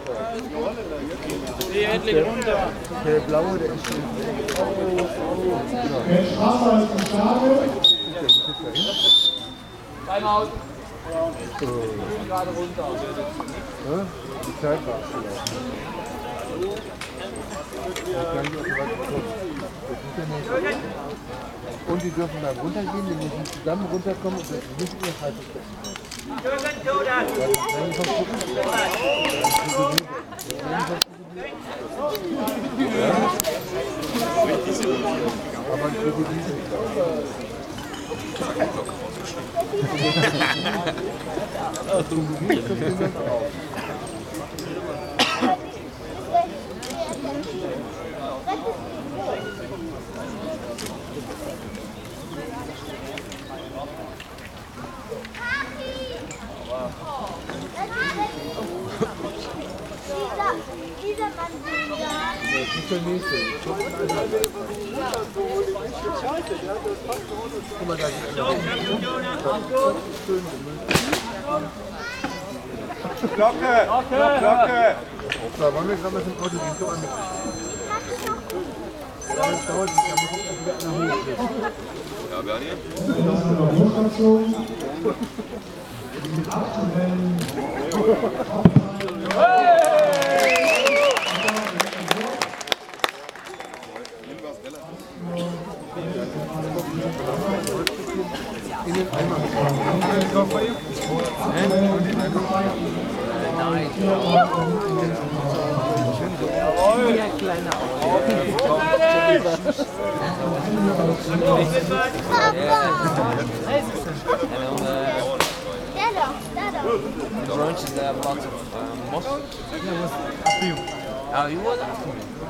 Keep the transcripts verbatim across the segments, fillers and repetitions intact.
Die endlich runter. Der blaue, der ist schon. Der Straße ist gestartet. Timeout. Gerade runter. Die Zeit war abgelaufen. Und die dürfen beim Runtergehen, wenn die nicht zusammen runterkommen und das nicht mehr falsch ist. Aber für die Wiese. Dieser Mann Das ist der nächste. Guck mal, da ist Glocke! Glocke! So, wollen wir gerade mal zum Auto gehen? Guck mal mit. Ja, das dauert nicht, da muss ich wieder einer hoch. Ja, Bernie? Station. Die aktuellen In den Eimer mit. Ja, kleiner Auto. The branches there have lots of um, moss. Oh, you was after me.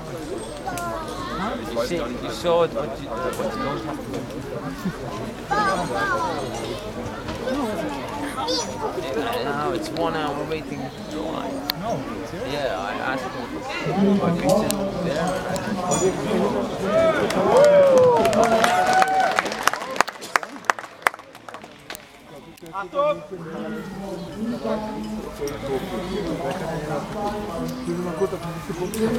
You, see, you saw it, what you, what you don't have to do. Now it's one hour waiting to drive. No, yeah, I asked him. My picture there. Achtung! Ich will mal kurz auf die nächste Punkte kommen.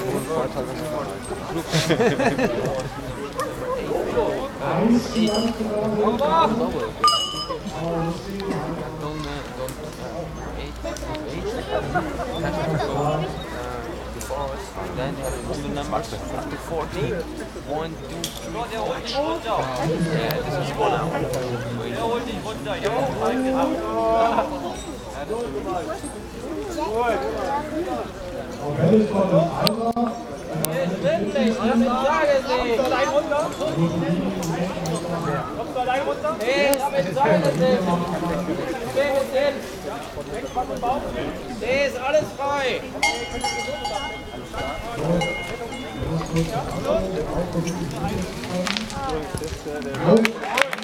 Then they have all the numbers after fourteen. One, two, three, four. Yeah, this is one hour. Welt von dem Alter. Wirklich, das sage ich nicht. Kommst du allein runter? Kommst du allein runter? Nee, ich sage es nicht. Steh mit hin. Nee, ist alles frei. Ja.